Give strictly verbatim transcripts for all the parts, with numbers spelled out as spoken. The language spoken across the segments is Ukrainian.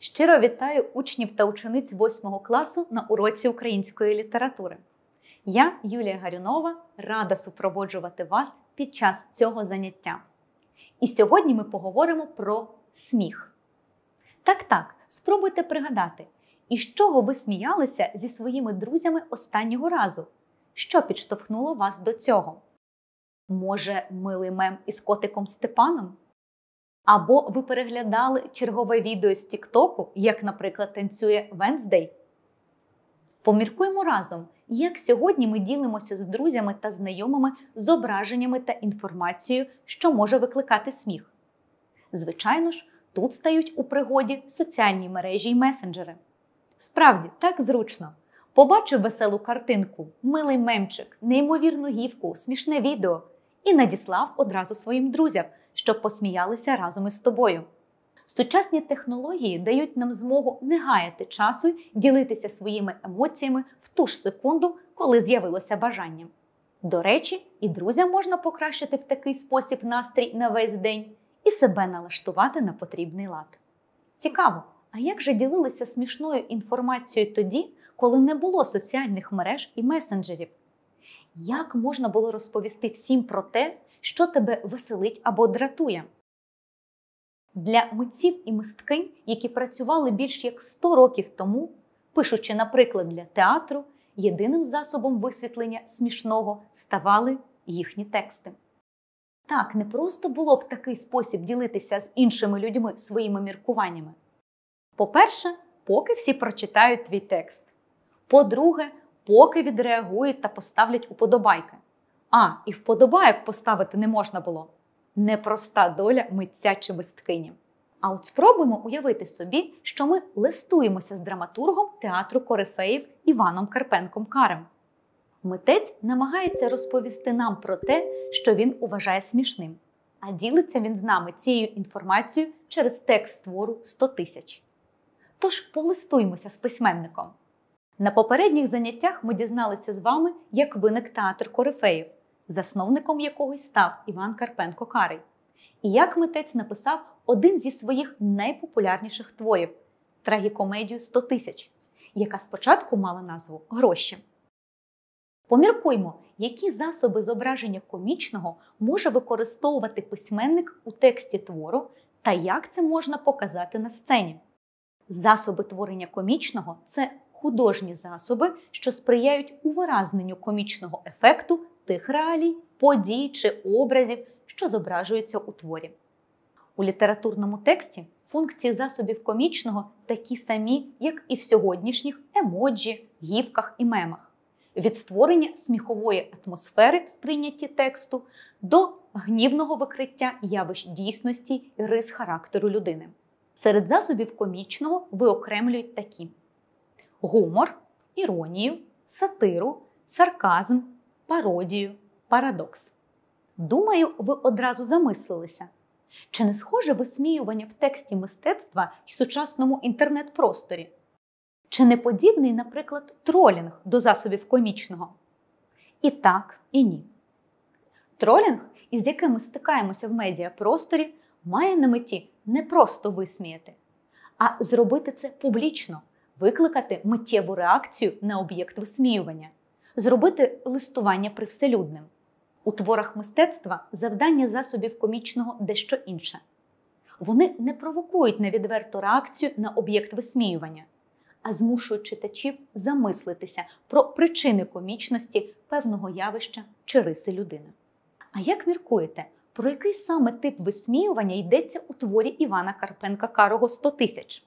Щиро вітаю учнів та учениць восьмого класу на уроці української літератури. Я, Юлія Гарюнова, рада супроводжувати вас під час цього заняття. І сьогодні ми поговоримо про сміх. Так-так, спробуйте пригадати, із чого ви сміялися зі своїми друзями останнього разу? Що підштовхнуло вас до цього? Може, милий мем із котиком Степаном? Або ви переглядали чергове відео з Тік-Току, як, наприклад, танцює Венздей? Поміркуємо разом, як сьогодні ми ділимося з друзями та знайомими зображеннями та інформацією, що може викликати сміх. Звичайно ж, тут стають у пригоді соціальні мережі й месенджери. Справді, так зручно. Побачив веселу картинку, милий мемчик, неймовірну гівку, смішне відео і надіслав одразу своїм друзям, щоб посміялися разом із тобою. Сучасні технології дають нам змогу не гаяти часу й ділитися своїми емоціями в ту ж секунду, коли з'явилося бажання. До речі, і друзям можна покращити в такий спосіб настрій на весь день і себе налаштувати на потрібний лад. Цікаво, а як же ділилися смішною інформацією тоді, коли не було соціальних мереж і месенджерів? Як можна було розповісти всім про те, що тебе веселить або дратує? Для митців і мисткинь, які працювали більш як сто років тому, пишучи, наприклад, для театру, єдиним засобом висвітлення смішного ставали їхні тексти. Так, не просто було в такий спосіб ділитися з іншими людьми своїми міркуваннями. По-перше, поки всі прочитають твій текст. По-друге, поки відреагують та поставлять уподобайки. А, і вподобайок поставити не можна було. Непроста доля митця чи мисткині. А от спробуємо уявити собі, що ми листуємося з драматургом театру корифеїв Іваном Карпенком-Карим. Митець намагається розповісти нам про те, що він вважає смішним, а ділиться він з нами цією інформацією через текст твору «сто тисяч». Тож полистуємося з письменником. На попередніх заняттях ми дізналися з вами, як виник театр корифеїв, засновником якого й став Іван Карпенко-Карий, і як митець написав один зі своїх найпопулярніших творів – трагікомедію «сто тисяч», яка спочатку мала назву «Гроші». Поміркуймо, які засоби зображення комічного може використовувати письменник у тексті твору та як це можна показати на сцені. Засоби творення комічного – це художні засоби, що сприяють увиразненню комічного ефекту тих реалій, подій чи образів, що зображуються у творі. У літературному тексті функції засобів комічного такі самі, як і в сьогоднішніх емоджі, гівках і мемах. Від створення сміхової атмосфери в сприйнятті тексту до гнівного викриття явищ дійсності і рис характеру людини. Серед засобів комічного виокремлюють такі: гумор, іронію, сатиру, сарказм, пародію, парадокс. Думаю, ви одразу замислилися. Чи не схоже висміювання в тексті мистецтва й сучасному інтернет-просторі? Чи не подібний, наприклад, тролінг до засобів комічного? І так, і ні. Тролінг, із яким ми стикаємося в медіапросторі, має на меті не просто висміяти, а зробити це публічно, викликати миттєву реакцію на об'єкт висміювання, зробити листування привселюдним. У творах мистецтва завдання засобів комічного дещо інше. Вони не провокують на відверту реакцію на об'єкт висміювання, а змушують читачів замислитися про причини комічності певного явища чи риси людини. А як міркуєте, про який саме тип висміювання йдеться у творі Івана Карпенка-Карого «сто тисяч»?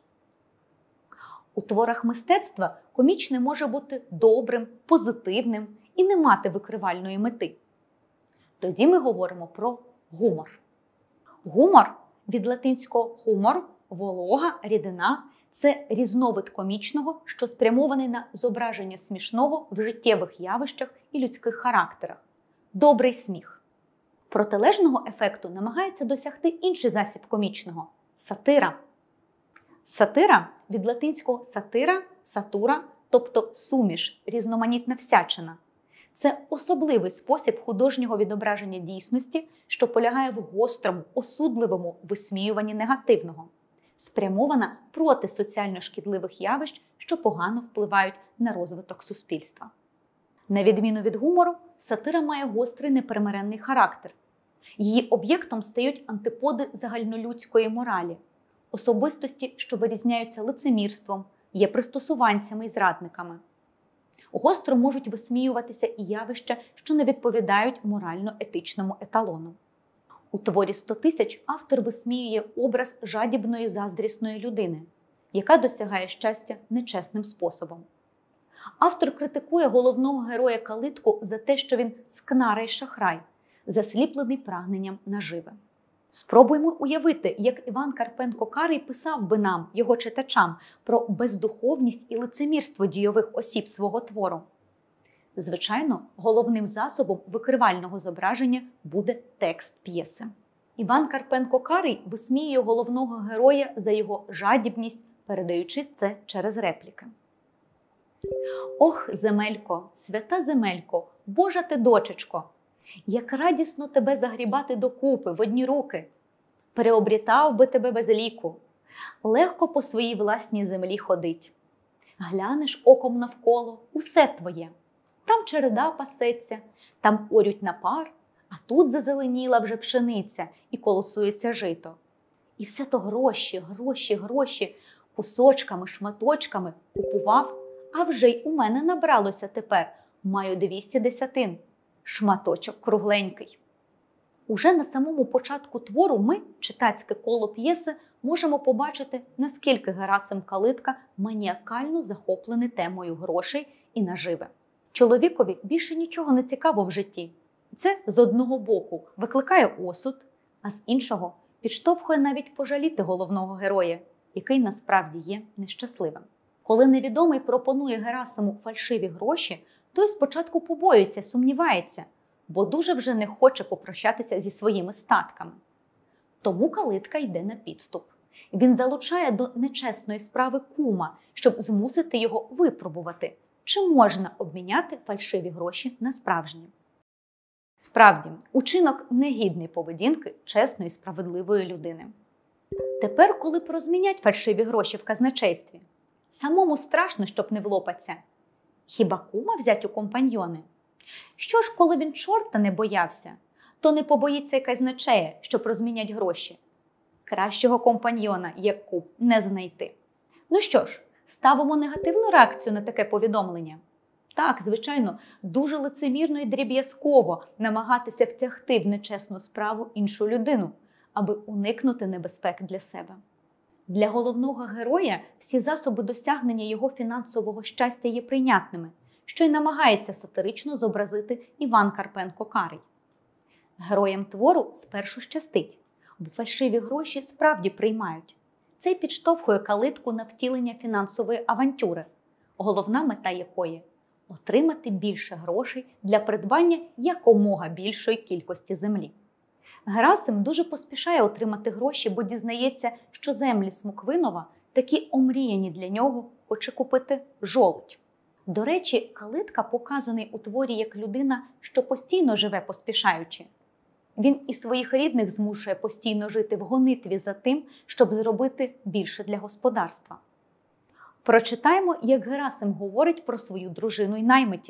У творах мистецтва комічне може бути добрим, позитивним і не мати викривальної мети. Тоді ми говоримо про гумор. Гумор від латинського «humor» – волога, рідина – це різновид комічного, що спрямований на зображення смішного в життєвих явищах і людських характерах. Добрий сміх. Протилежного ефекту намагається досягти інший засіб комічного – сатира. Сатира від латинського «сатира» – «сатура», тобто суміш, різноманітна всячина. Це особливий спосіб художнього відображення дійсності, що полягає в гострому, осудливому висміюванні негативного. спрямована проти соціально шкідливих явищ, що погано впливають на розвиток суспільства. На відміну від гумору, сатира має гострий непримиренний характер. Її об'єктом стають антиподи загальнолюдської моралі, особистості, що вирізняються лицемірством, є пристосуванцями і зрадниками. Гостро можуть висміюватися і явища, що не відповідають морально-етичному еталону. У творі «сто тисяч» автор висміює образ жадібної заздрісної людини, яка досягає щастя нечесним способом. Автор критикує головного героя Калитку за те, що він скнара й шахрай, засліплений прагненням наживи. Спробуймо уявити, як Іван Карпенко-Карий писав би нам, його читачам, про бездуховність і лицемірство дійових осіб свого твору. Звичайно, головним засобом викривального зображення буде текст п'єси. Іван Карпенко-Карий висміює головного героя за його жадібність, передаючи це через репліки. «Ох, земелько, свята земелько, Божа ти дочечко! Як радісно тебе загрібати докупи в одні руки! Переобрітав би тебе без ліку, легко по своїй власній землі ходить. Глянеш оком навколо, усе твоє. Там череда пасеться, там орють на пар, а тут зазеленіла вже пшениця і колосується жито. І все то гроші, гроші, гроші, кусочками, шматочками купував, а вже й у мене набралося тепер, маю двісті десятин. Шматочок кругленький». Уже на самому початку твору ми, читацьке коло п'єси, можемо побачити, наскільки Герасим Калитка маніакально захоплений темою грошей і наживи. Чоловікові більше нічого не цікаво в житті. Це, з одного боку, викликає осуд, а з іншого підштовхує навіть пожаліти головного героя, який насправді є нещасливим. Коли невідомий пропонує Герасиму фальшиві гроші, той спочатку побоюється, сумнівається, бо дуже вже не хоче попрощатися зі своїми статками. Тому Калитка йде на підступ. Він залучає до нечесної справи кума, щоб змусити його випробувати, чи можна обміняти фальшиві гроші на справжні. Справді, учинок негідний поведінки чесної і справедливої людини. Тепер, коли порозмінять фальшиві гроші в казначействі, самому страшно, щоб не влопаться. Хіба кума взять у компаньйони? Що ж, коли він чорта не боявся, то не побоїться й казначея, щоб розмінять гроші. Кращого компаньйона, як кум, не знайти. Ну що ж, ставимо негативну реакцію на таке повідомлення? Так, звичайно, дуже лицемірно і дріб'язково намагатися втягти в нечесну справу іншу людину, аби уникнути небезпек для себе. Для головного героя всі засоби досягнення його фінансового щастя є прийнятними, що й намагається сатирично зобразити Іван Карпенко-Карий. Героям твору спершу щастить, бо фальшиві гроші справді приймають. Це й підштовхує Калитку на втілення фінансової авантюри, головна мета якої – отримати більше грошей для придбання якомога більшої кількості землі. Герасим дуже поспішає отримати гроші, бо дізнається, що землі Смоквинова такі омріяні для нього, хоче купити жолудь. До речі, Калитка показаний у творі як людина, що постійно живе поспішаючи. Він і своїх рідних змушує постійно жити в гонитві за тим, щоб зробити більше для господарства. Прочитаємо, як Герасим говорить про свою дружину й наймитів.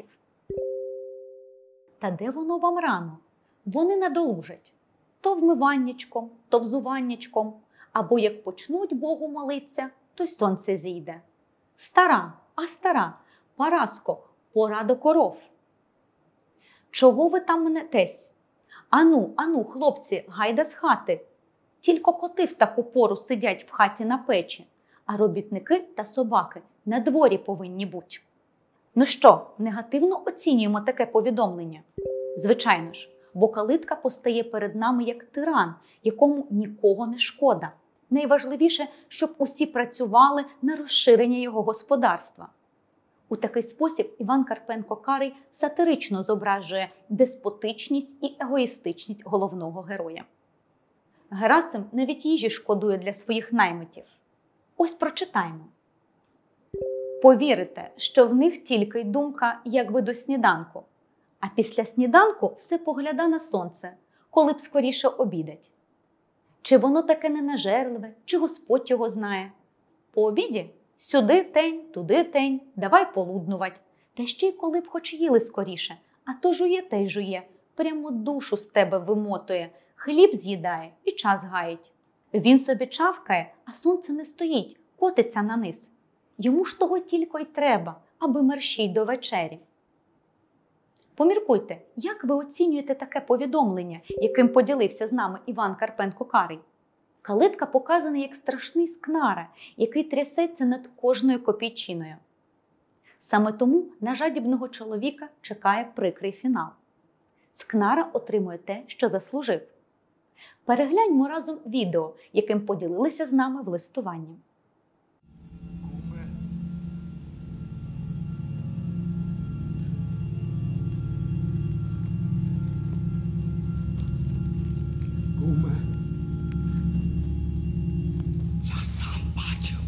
«Та де воно вам рано? Вони надолужать. То вмиваннячком, то взуваннячком, або як почнуть Богу молиться, то й сонце зійде. Стара, а стара, Параско, пора до коров. Чого ви там мнетесь? Ану, ану, хлопці, гайда з хати. Тільки коти в таку пору сидять в хаті на печі, а робітники та собаки на дворі повинні бути». Ну що, негативно оцінюємо таке повідомлення? Звичайно ж, бо Калитка постає перед нами як тиран, якому нікого не шкода. Найважливіше, щоб усі працювали на розширення його господарства. У такий спосіб Іван Карпенко-Карий сатирично зображує деспотичність і егоїстичність головного героя. Герасим навіть їжі шкодує для своїх наймитів. Ось прочитаємо. «Повірите, що в них тільки й думка, якби до сніданку, а після сніданку все погляда на сонце, коли б скоріше обідать. Чи воно таке ненажерливе, чи Господь його знає? По обіді сюди тень, туди тень, давай полуднувать. Та ще й коли б хоч їли скоріше, а то жує та й жує, прямо душу з тебе вимотує, хліб з'їдає і час гаїть. Він собі чавкає, а сонце не стоїть, котиться на низ. Йому ж того тільки й треба, аби мерщій до вечері. Поміркуйте, як ви оцінюєте таке повідомлення, яким поділився з нами Іван Карпенко-Карий? Калитка показаний як страшний скнара, який трясеться над кожною копійчиною. Саме тому на жадібного чоловіка чекає прикрий фінал. Скнара отримує те, що заслужив. Перегляньмо разом відео, яким поділилися з нами в листуванні. Куме, я сам бачив.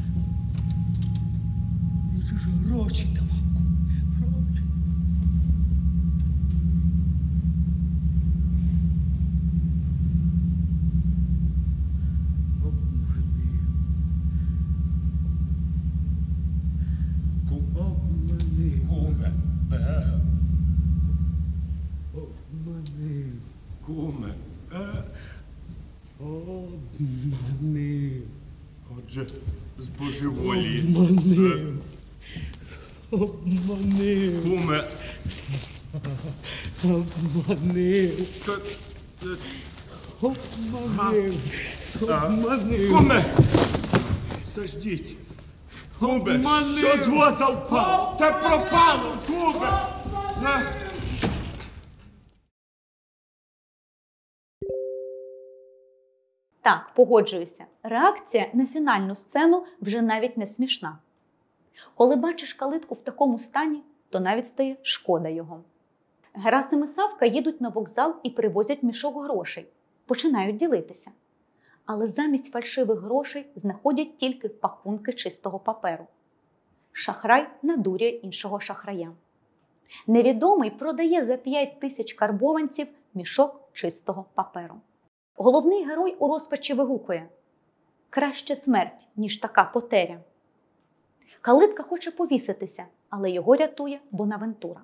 Він же ж гроші давав. Гроші. Обманив. Обманив. Куме, е, Обманив. куме, е, Обманив. отже, збожеволі. Обманив. Обманив. Куме, Обманив. та, е, Обманив. а, Обманив. куме, та ждіть. Куме, Обманив. що з воза впав? Та пропало, куме. Е, Так, погоджуюся, реакція на фінальну сцену вже навіть не смішна. Коли бачиш калитку в такому стані, то навіть стає шкода його. Герасим і Савка їдуть на вокзал і привозять мішок грошей. Починають ділитися. Але замість фальшивих грошей знаходять тільки пакунки чистого паперу. Шахрай надурює іншого шахрая. Невідомий продає за п'ять тисяч карбованців мішок чистого паперу. Головний герой у розпачі вигукує: «Краще смерть, ніж така потеря». Калитка хоче повіситися, але його рятує Бонавентура.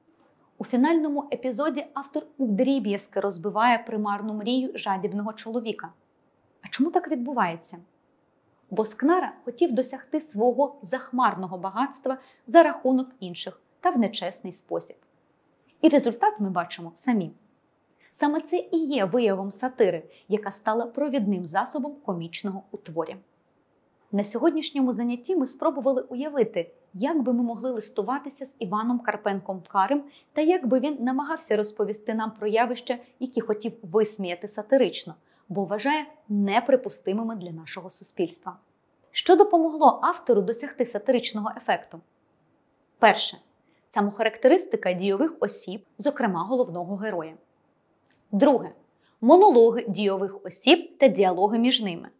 У фінальному епізоді автор вдріб'язки розбиває примарну мрію жадібного чоловіка. А чому так відбувається? Бо Скнара хотів досягти свого захмарного багатства за рахунок інших та в нечесний спосіб. І результат ми бачимо самі. Саме це і є виявом сатири, яка стала провідним засобом комічного у творі. На сьогоднішньому занятті ми спробували уявити, як би ми могли листуватися з Іваном Карпенком-Карим та як би він намагався розповісти нам про явища, які хотів висміяти сатирично, бо вважає неприпустимими для нашого суспільства. Що допомогло автору досягти сатиричного ефекту? Перше. Самохарактеристика дійових осіб, зокрема головного героя. Друге. Монологи дійових осіб та діалоги між ними.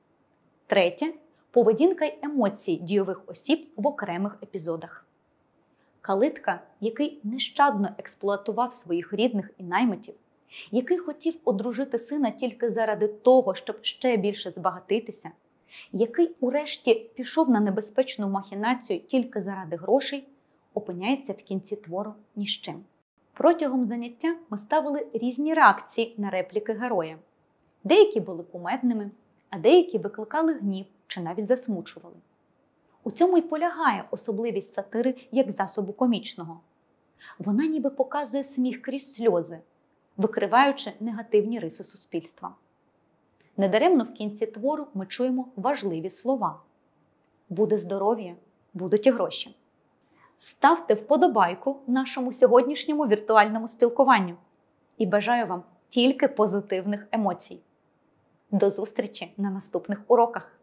Третє. Поведінка й емоції дійових осіб в окремих епізодах. Калитка, який нещадно експлуатував своїх рідних і наймитів, який хотів одружити сина тільки заради того, щоб ще більше збагатитися, який урешті пішов на небезпечну махінацію тільки заради грошей, опиняється в кінці твору ні з чим. Протягом заняття ми ставили різні реакції на репліки героя. Деякі були кумедними, а деякі викликали гнів чи навіть засмучували. У цьому й полягає особливість сатири як засобу комічного. Вона ніби показує сміх крізь сльози, викриваючи негативні риси суспільства. Недаремно в кінці твору ми чуємо важливі слова. Буде здоров'я, будуть і гроші. Ставте вподобайку нашому сьогоднішньому віртуальному спілкуванню. І бажаю вам тільки позитивних емоцій. До зустрічі на наступних уроках!